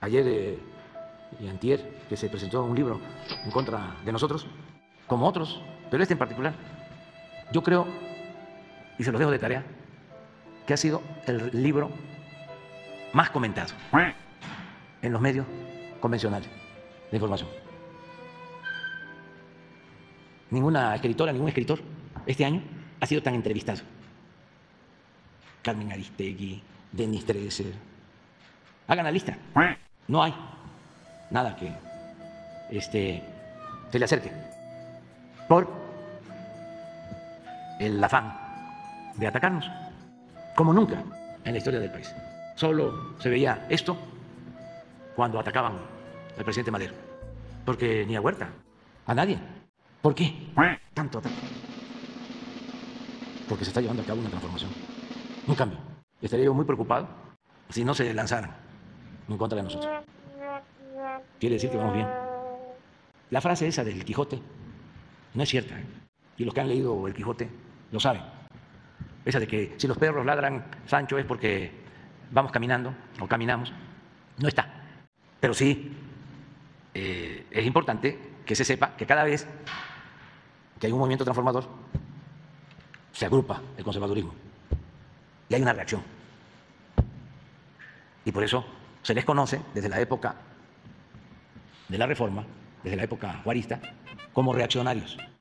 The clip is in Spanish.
Ayer y antier, que se presentó un libro en contra de nosotros, como otros, pero este en particular, yo creo, y se los dejo de tarea, que ha sido el libro más comentado en los medios convencionales de información. Ninguna escritora, ningún escritor este año ha sido tan entrevistado. Carmen Aristegui, Denis Dresser. Hagan la lista. No hay nada que se le acerque por el afán de atacarnos, como nunca en la historia del país. Solo se veía esto cuando atacaban al presidente Madero, porque ni a Huerta, a nadie. ¿Por qué tanto ataque? Porque se está llevando a cabo una transformación, un cambio. Estaría yo muy preocupado si no se lanzaran en contra de nosotros. Quiere decir que vamos bien. La frase esa del Quijote no es cierta, ¿eh? Y los que han leído el Quijote lo saben. Esa de que si los perros ladran, Sancho, es porque vamos caminando o caminamos, no está. Pero sí es importante que se sepa que cada vez que hay un movimiento transformador, se agrupa el conservadurismo y hay una reacción. Y por eso se les conoce desde la época de la Reforma, desde la época juarista, como reaccionarios.